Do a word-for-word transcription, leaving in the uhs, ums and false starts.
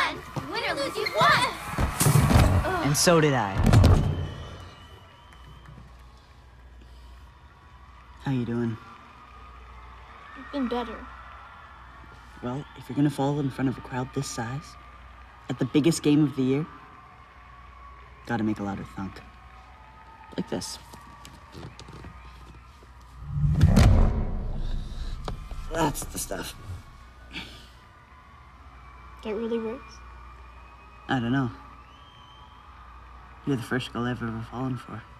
And win or lose, you've won! And so did I. How you doing? I've been better. Well, if you're gonna fall in front of a crowd this size, at the biggest game of the year, gotta make a louder thunk. Like this. That's the stuff. That really works? I don't know. You're the first girl I've ever fallen for.